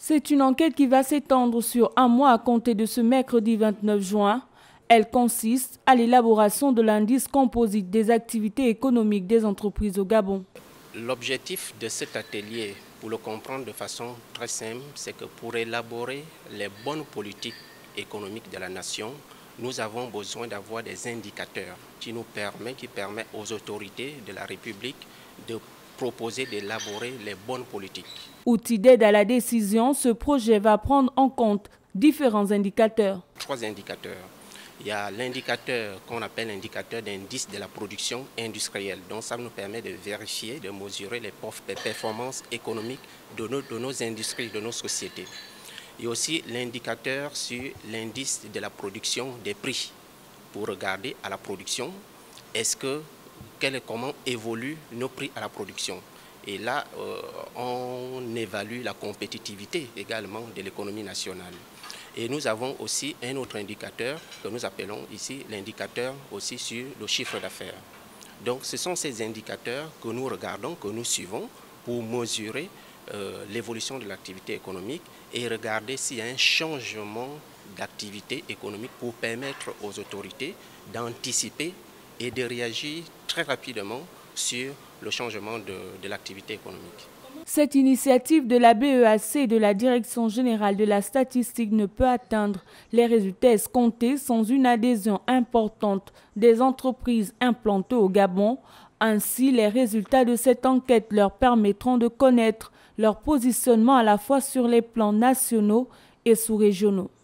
C'est une enquête qui va s'étendre sur un mois à compter de ce mercredi 29 juin. Elle consiste à l'élaboration de l'indice composite des activités économiques des entreprises au Gabon. L'objectif de cet atelier, pour le comprendre de façon très simple, c'est que pour élaborer les bonnes politiques économiques de la nation, nous avons besoin d'avoir des indicateurs qui permettent aux autorités de la République de proposer d'élaborer les bonnes politiques. Outil d'aide à la décision, ce projet va prendre en compte différents indicateurs. 3 indicateurs. Il y a l'indicateur qu'on appelle l'indicateur d'indice de la production industrielle. Donc ça nous permet de vérifier, de mesurer les performances économiques de nos industries, de nos sociétés. Il y a aussi l'indicateur sur l'indice de la production des prix pour regarder à la production comment évoluent nos prix à la production. Et là, on évalue la compétitivité également de l'économie nationale. Et nous avons aussi un autre indicateur que nous appelons ici l'indicateur aussi sur le chiffre d'affaires. Donc ce sont ces indicateurs que nous regardons, que nous suivons pour mesurer l'évolution de l'activité économique et regarder s'il y a un changement d'activité économique pour permettre aux autorités d'anticiper et de réagir très rapidement sur le changement de l'activité économique. Cette initiative de la BEAC et de la Direction générale de la statistique ne peut atteindre les résultats escomptés sans une adhésion importante des entreprises implantées au Gabon. Ainsi, les résultats de cette enquête leur permettront de connaître leur positionnement à la fois sur les plans nationaux et sous-régionaux.